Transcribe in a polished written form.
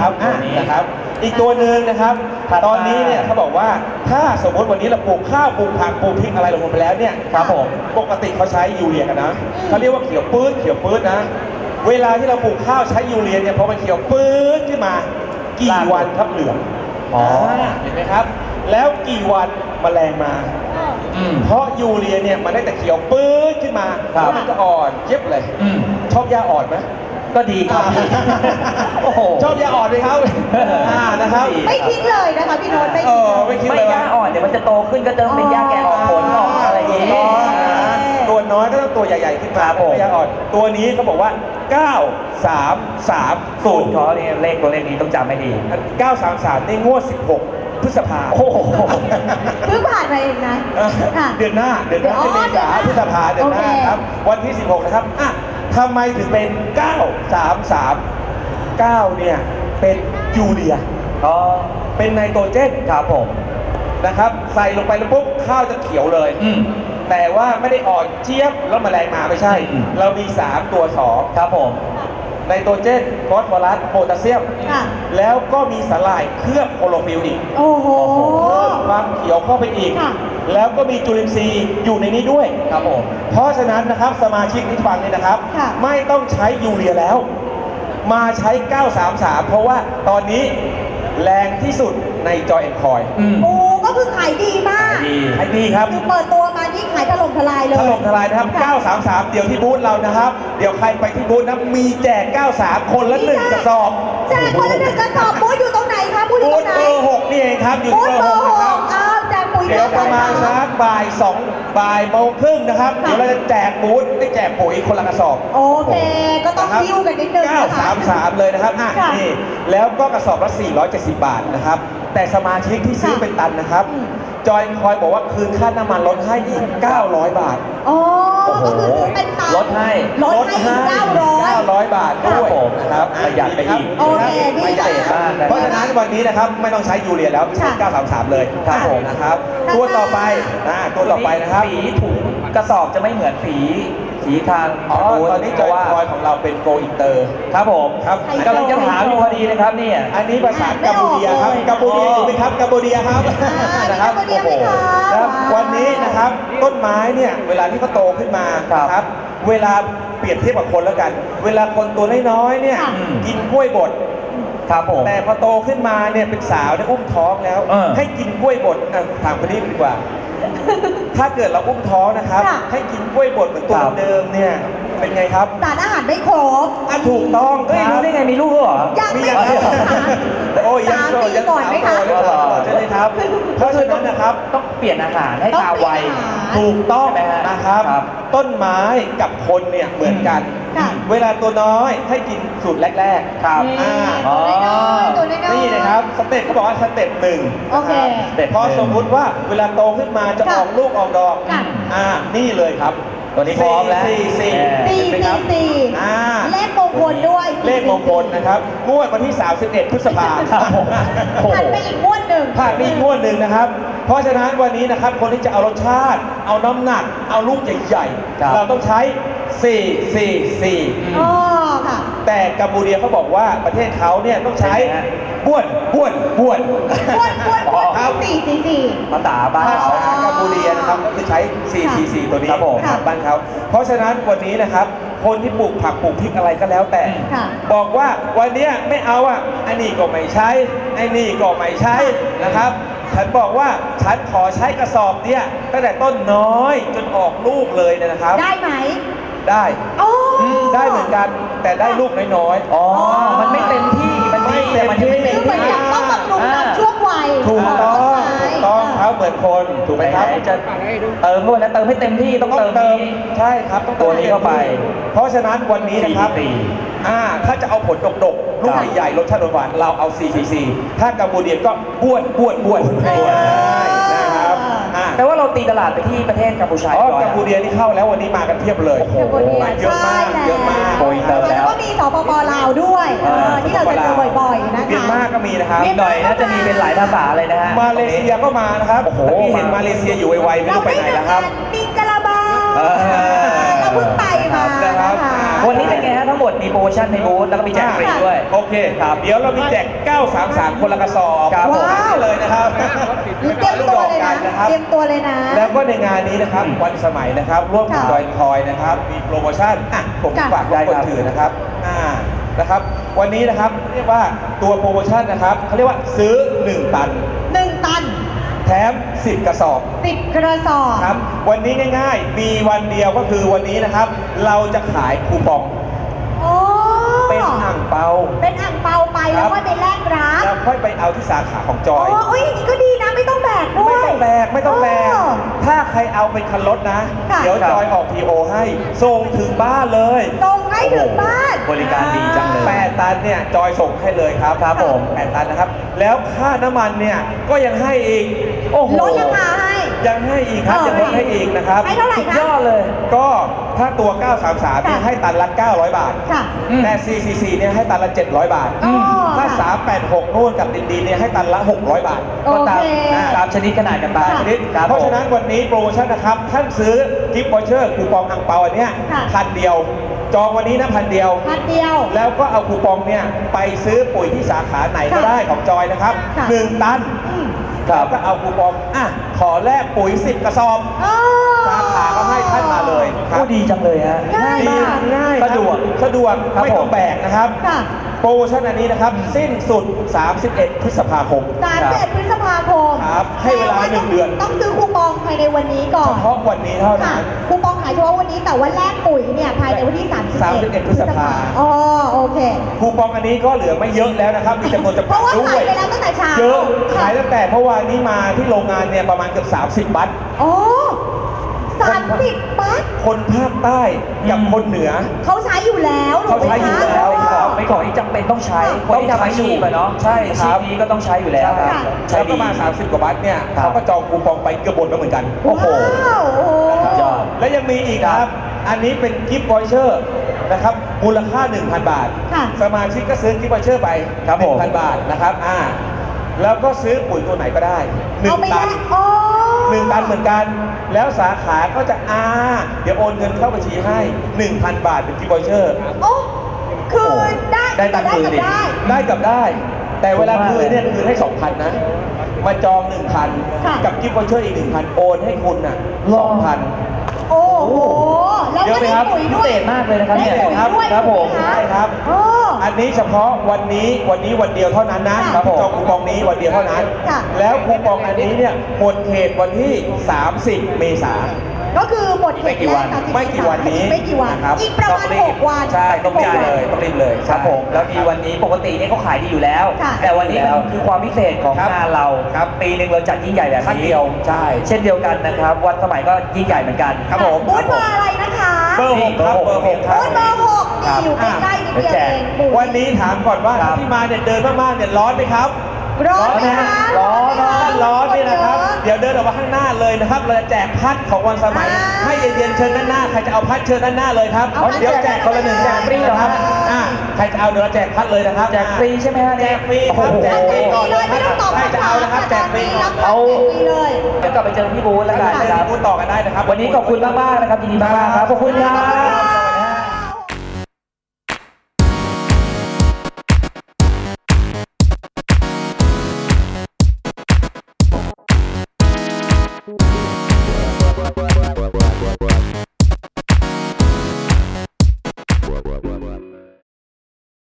นะครับนะครับอีกตัวหนึ่งนะครับตอนนี้เนี่ยเขาบอกว่าถ้าสมมติวันนี้เราปลูกข้าวปลูกผักปลูกพริกอะไรลงไปแล้วเนี่ยครับผมปกติเขาใช้ยูเรียกันนะเขาเรียกว่าเขียวปื้ดนะเวลาที่เราปลูกข้าวใช้ยูเรียเนี่ยพอมันเขียวปื้ดขึ้นมากี่วันครับเหลืองเห็นไหมครับแล้วกี่วันแมลงมาเพราะยูเรียเนี่ยมันได้แต่เขียวปื้ดขึ้นมาแล้วมันก็อ่อนเย็บเลยชอบหญ้าอ่อนไหมก็ดีครับโอ้โหชอบหญ้าอ่อนไหมครับนะครับไม่ทิ้งเลยนะคะพี่โน้ตไม่ทิ้งเลยหญ้าอ่อนเดี๋ยวมันจะโตขึ้นก็จะเป็นหญ้าแก่ออกผลออกอะไรอย่างนี้ตัวน้อยก็ต้องตัวใหญ่ๆขึ้นมาเป็นหญ้าอ่อนตัวนี้เขาบอกว่า933 สูตรเขาเนี่ยตัวเลขนี้ต้องจำให้ดี 933ในงวด16พฤษภาโอ้โหเพิ่งผ่านมาเองนะเดือนหน้าเมษาพฤษภาเดือนหน้าครับวันที่16นะครับทำไมถึงเป็น933 9เนี่ยเป็นยูเรียเป็นไนโตรเจนครับผมนะครับใส่ลงไปแล้วปุ๊บข้าวจะเขียวเลยแต่ว่าไม่ได้อ่อนเจี๊ยบแล้วแมลงมาไม่ใช่เรามี3ตัว2ครับผมไนโตรเจนฟอสฟอรัสโพแทสเซียมแล้วก็มีสลายเคลือบโคโลฟิลอีกโอ้โหเพิ่มความเขียวเข้าไปอีกแล้วก็มีจุลินทรีย์อยู่ในนี้ด้วยครับผมเพราะฉะนั้นนะครับสมาชิกที่ฟังนี่นะครับไม่ต้องใช้ยูเรียแล้วมาใช้933เพราะว่าตอนนี้แรงที่สุดในจอยแอนด์คอยโอ้ก็คือขายดีมากขายดีครับคือเปิดตัวมาที่ขายถล่มทลายเลยถล่มทลายนะครับ933เดี๋ยวที่บูธเรานะครับเดี๋ยวใครไปที่บูธนะมีแจก93คนละ1กระสอบแจกคนละ1กระสอบบูธอยู่ตรงไหนคะบูธอยู่ตรงไหนบูธเบอร์6นี่เองครับอยู่บูธเบอร์6แจกปุ๋ยเดี๋ยวประมาณสักบ่ายโมงครึ่งนะครับเดี๋ยวเราจะแจกบูธได้แจกปุ๋ยคนละกระสอบโอเคก็ต้องคิวกันนิดนึง 933เลยนะครับนี่แล้วก็กระสอบละ470 บาทนะครับแต่สมาชิกที่ซื้อเป็นตันนะครับจอยคอยบอกว่าคืนค่าน้ำมันลดให้อีก900 บาทอ๋อก็คือซื้อเป็นตันลดให้ 900 บาทด้วยนะครับประหยัดไปอีกโอเคประหยัดมากเพราะฉะนั้นวันนี้นะครับไม่ต้องใช้ยูเรียแล้วใช้933เลยครับผมนะครับตัวต่อไปนะครับฝีถุงกระสอบจะไม่เหมือนฝีทางตอนนี้จอยคอยของเราเป็นโกอินเตอร์ครับผมครับกำลังจะถามอยู่พอดีนะครับเนี่ยอันนี้ภาษากัมพูเดียครับกัมพูเดียอยู่ไหมครับกัมพูเดียครับนะครับโอ้โหวันนี้นะครับต้นไม้เนี่ยเวลาที่เขาโตขึ้นมาครับเวลาเปรียบเทียบกับคนแล้วกันเวลาคนตัวน้อยๆเนี่ยกินกล้วยบดครับผมแต่พอโตขึ้นมาเนี่ยเป็นสาวได้อุ้มท้องแล้วให้กินกล้วยบดถามคนนี้ดีกว่าถ้าเกิดเราอุ้มท้องนะครับให้กินกล้วยบดเหมือนตัวเดิมเนี่ยเป็นไงครับสารอาหารไม่ครบถูกต้องรู้ได้ไงมีลูกเหรอยังไม่โอ้ยยังโสดยังก่อนไหมคะใช่ไหมครับเพราะฉะนั้นนะครับต้องเปลี่ยนอาหารให้ตาไวถูกต้องนะครับต้นไม้กับคนเนี่ยเหมือนกันเวลาตัวน้อยให้กินสูตรแรกๆครับนี่นะครับสเต็ปเขาบอกว่าสเต็ป1 โอเคพอสมมุติว่าเวลาโตขึ้นมาจะออกลูกออกดอกนี่เลยครับตัวนี้พร้อมแล้ว 4เลขมงคลด้วยเลขมงคลนะครับงวดวันที่31พฤษภาคมผ่านไปอีกงวดหนึ่งนะครับเพราะฉะนั้นวันนี้นะครับคนที่จะเอารสชาติเอาน้ำหนักเอาลูกใหญ่ๆเราต้องใช้4 ค่ะแต่กัมพูเดียเขาบอกว่าประเทศเขาเนี่ยต้องใช้บ้วนครับ4 ภาษาบ้านเขากัมพูเดียนะครับก็คือใช้4ตัวนี้บ้านเขาเพราะฉะนั้นวันนี้นะครับคนที่ปลูกผักปลูกพริกอะไรก็แล้วแต่บอกว่าวันนี้ไม่เอาไอ้นี่ก็ไม่ใช้ไอ้นี่ก็ไม่ใช้นะครับฉันบอกว่าฉันขอใช้กระสอบเนี่ยตั้งแต่ต้นน้อยจนออกลูกเลยนะครับได้ไหมได้เหมือนกันแต่ได้ลูกน้อยๆมันไม่เต็มที่มันไม่เต็มที่ต้องบำรุงตามช่วงวัยถูกต้องเขาเหมือนคนถูกไหมครับจะเติมด้วยนะเติมให้เต็มที่ต้องเติมใช่ครับต้องตัวนี้เข้าไปเพราะฉะนั้นวันนี้นะครับถ้าจะเอาผลดกลูกใหญ่ๆรสชาติหวานเราเอา4 ถ้ากัมพูเดียก็บ้วนนะครับแต่ว่าเราตีตลาดไปที่ประเทศกัมพูชากัมพูเดียนี่เข้าแล้ววันนี้มากันเพียบเลยเยอะมากโกยเติมแล้วก็มีสปป.ลาวด้วยที่เราจะเจอบ่อยๆนะคะเมียนมาก็มีนะครับหน่อยน่าจะมีเป็นหลายภาษาเลยนะฮะมาเลเซียก็มานะครับที่เห็นมาเลเซียอยู่ไวๆไม่รู้ไปไหนแล้วครับมิงกะลาบาเราเพิ่งไปมาวันนี้เป็นไงฮะทั้งหมดหมดมีโปรโมชั่นในบูธแล้วก็มีแจกฟรีด้วยโอเคครับเดี๋ยวเรามีแจก 933 คนละกระสอบครับผมนี่เลยนะครับเตรียมตัวเลยนะนะครับเตรียมตัวเลยนะแล้วก็ในงานนี้นะครับวันสมัยนะครับร่วมกับค่ะจอยทอยนะครับมีโปรโมชั่นผมค่ะฝากทุกคนถือนะครับนะครับ วันนี้นะครับเรียกว่าตัวโปรโมชั่นนะครับเขาเรียกว่าซื้อ 1 ตัน 1 ตันแถม 10 กระสอบ 10 กระสอบครับวันนี้ง่ายๆ มีวันเดียวก็คือวันนี้นะครับ เราจะขายคูปองโอ้เป็นอ่างเปาเป็นอ่างเปาไปแล้วค่อยไปแลกรับแล้วค่อยไปเอาที่สาขาของจอยโอ้ยอย่างนี้ก็ดีนะไม่ต้องแบกด้วยไม่ต้องแบกไม่ต้องแบกอ๋อถ้าใครเอาเป็นคันรถนะค่ะเดี๋ยวจอยออก PO ให้ส่งถึงบ้านเลยส่งให้ถึงบ้านบริการดีจังเลย 8 ตันเนี่ยจอยส่งให้เลยครับครับผม 8 ตันนะครับ แล้วค่าน้ำมันเนี่ยก็ยังให้อีกโอ้โหลดราคาให้ยังให้อีกครับยังลดให้อีกนะครับให้เท่าไหร่สุดคะยอดเลยก็ถ้าตัว 933เนี่ยค่ะให้ตันละ 900 บาทค่ะแต่ 444เนี่ยให้ตันละ 700 บาทอ๋อถ้าค่ะ 386นู่นกับดินเนี่ยให้ตันละ 600 บาทโอก็ตามเคตามชนิดขนาดกันไปค่ะชนิดครับเพราะผมฉะนั้นวันนี้โปรโมชั่นนะครับ ท่านซื้อกิฟต์วอเชอร์คูปองอังเปาอันเนี้ยค่ะ 1,000 เดียว จองวันนี้นะ1,000 เดียวพันเดียวแล้วก็เอาคูปองเนี่ยไปซื้อปุ๋ยที่สาขาไหนก็ค่ะได้ของจอยนะครับค่ะ 1 ตันอืมแล้วก็เอาคูปองขอแลกปุ๋ย 10 กระสอบอ๋อสาขาก็ให้ท่านมาเลยครัโอ้ดีจังเลยฮะง่ายดีมากง่ายสะดวกสะดวกครับไม่ต้องผมแบกนะครับค่ะโปรโมชั่นอันนี้นะครับ สิ้นสุด 31 พฤษภาคม 31 พฤษภาคมครับให้เวลา1 เดือนต้องซื้อคูปองภายในวันนี้ก่อเฉนพาะวันนี้เท่าค่ะนั้นคูปองขายเฉพาะวันนี้แต่ว่าแลกปุ๋ยเนี่ยภายในวันที่ 31 พฤษภาอ๋อโอเคคูปองอันนี้ก็เหลือไม่เยอะแล้วนะครับ มีจำนวนจำเพกัดราะว่าด้วขาย ยไปแล้วตั้งแต่เช้าเยอะค่ะขายตั้งแต่เมื่อวานนี้มาที่โรงงานเนี่ยประมาณเกือบ30 บัตรอ๋อ30 บัตรคนภาคใต้กับคนเหนือเขาใช้อยู่แล้วถูกไหมเขาใช้อยู่คะแล้วครับไม่ของที่จำเป็นต้องใช้คนที่ทำอาชีพอะเนาะใช่ครับอาชีพนี้ก็ต้องใช้อยู่แล้วใช่ใช้แล้วดีก็มา 30 กว่าบัตรเนี่ยครับเขาก็จองคูปองไปเกือบหมดแล้วเหมือนกันโอ้โหว้าวโอ้โหสุดยอดและยังมีอีกครับ อันนี้เป็นกิฟต์วอเชอร์นะครับ มูลค่า 1,000 บาทค่ะสมาชิกก็ซื้อกิฟต์วอเชอร์ไปครับผม 1,000 บาทนะครับแล้วก็ซื้อปุ๋ยตัวไหนก็ได้เอาไป 1 ตัแลนกอ๋อ 1 ตันเหมือนกัน แล้วสาขาก็จะเดี๋ยวโอนเงินเข้าบัญชีให้ 1,000 บาทเป็นกิฟต์วอเชอร์โอ้คือได้ได้ตังค์คืนดิได้ได้กับได้ แต่เวลาถูกมากคืนเนี่ยคืนให้ 2,000 นะ มาจองค่ะ 1,000 กับกิฟต์วอเชอร์อีก 1,000 โอนให้คุณน่ะ 2,000 โอ้โหแล้วเยอะก็ไหมได้ครับปุ๋ยพิด้วเศยษมากเลยนะครับเนี่ยได้ปุ๋ยด้วยครับผมถูกไหใช่ครับโอ้อันนี้เฉพาะวันนี้วันเดียวเท่านั้นนะค่ะที่จองคูปองนี้วันเดียวเท่านั้นค่ะแล้วคูปองอันนี้เนี่ยหมดเขตวันที่ 30 เมษายนก็คือหมดเขตไม่กี่วันแร30 ไม่กี่วันนี้ไม่กี่วันนะครับอีกประมาณต้องรีบ 6 วันใช่ต้องรีบเลยต้องรีบเลยครับผมแล้วมีวันนี้ปกติเนี่ยเขาขายดีอยู่แล้วค่ะแต่วันนี้มันคือความพิเศษของครับงานเราครับปีหนึ่งเราจัดยิ่งใหญ่แบบครั้งนี้เดียวใช่เช่นเดียวกันนะครับวันสมัยก็ยิ่งใหญ่เหมือนกันครับผมบูธเบอร์อะไรนะคะเบอร์ 6 ครับเบอร์ 6 ครับบูธเบอร์6นี่อยู่ใกล้ๆนิดเดียวเองบูธวันนี้ถามก่อนว่าครับที่มาเนี่ยเดินมากๆเนี่ยร้อนไหมครับร้อนไหมคะร้อนไหมคะร้อนนี่นะครับเยอเดี๋ยวเดินออกมาข้างหน้าเลยนะครับ เราจะแจกพัดของวันสมัย ให้เย็นๆเชิญด้านหน้า ใครจะเอาพัดเชิญด้านหน้าเลยครับเอาพัดเดี๋ยวแจกคนละหนึ่งแจแจกกฟฟรีรีเหรอนะครับ ใครจะเอาเดี๋ยวเราแจกพัดเลยนะครับแจกฟรีใช่ไหมฮะแจเนี่ยกฟรีครับโอ้โหแจกฟรีก่อนเลยไม่ต้องตอบใครจะเอานะครับแจกฟรีก่อนเอาเอาฟรีเลยเดี๋ยวกลับไปเจอที่บูธแล้วกันได้นะครับพูดต่อกันได้นะครับวันนี้ขอบคุณมากๆนะครับยินดีมากๆครับขอบคุณครับ